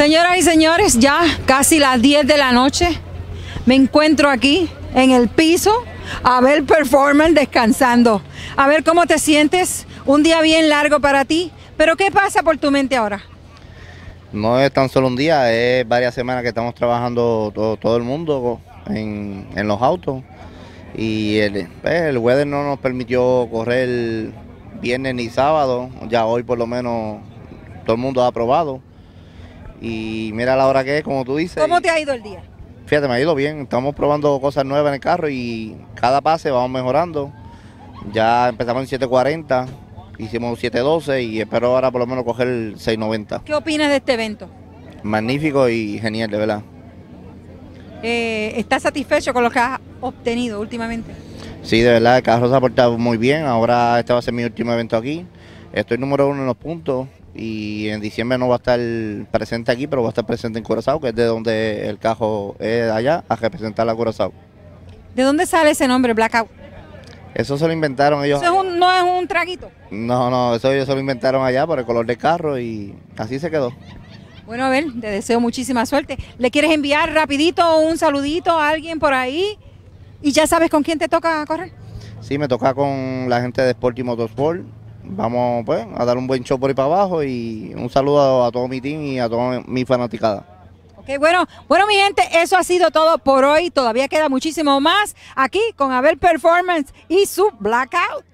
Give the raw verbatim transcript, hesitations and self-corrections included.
Señoras y señores, ya casi las diez de la noche, me encuentro aquí en el piso a ver Performance descansando. A ver cómo te sientes, un día bien largo para ti, pero ¿qué pasa por tu mente ahora? No es tan solo un día, es varias semanas que estamos trabajando todo, todo el mundo en, en los autos y el, pues, el weather no nos permitió correr viernes ni sábado, ya hoy por lo menos todo el mundo ha aprobado y mira la hora que es, como tú dices. ¿Cómo te ha ido el día? Fíjate, me ha ido bien, estamos probando cosas nuevas en el carro y cada pase vamos mejorando. Ya empezamos en siete cuarenta, hicimos siete doce y espero ahora por lo menos coger el seis noventa. ¿Qué opinas de este evento? Magnífico y genial, de verdad. Eh, ¿Estás satisfecho con lo que has obtenido últimamente? Sí, de verdad, el carro se ha portado muy bien. Ahora este va a ser mi último evento aquí. Estoy número uno en los puntos y en diciembre no va a estar presente aquí, pero va a estar presente en Curazao, que es de donde el carro es allá, a representar a Curazao. ¿De dónde sale ese nombre, Blackout? Eso se lo inventaron ellos. ¿Eso es un, no es un traguito? No, no, eso ellos se lo inventaron allá por el color del carro y así se quedó. Bueno, a ver, te deseo muchísima suerte. ¿Le quieres enviar rapidito un saludito a alguien por ahí? ¿Y ya sabes con quién te toca correr? Sí, me toca con la gente de Sport y Motorsport. Vamos pues a dar un buen show por ahí para abajo y un saludo a todo mi team y a toda mi fanaticada. Ok, bueno, bueno mi gente, eso ha sido todo por hoy. Todavía queda muchísimo más aquí con Abel Performance y su Blackout.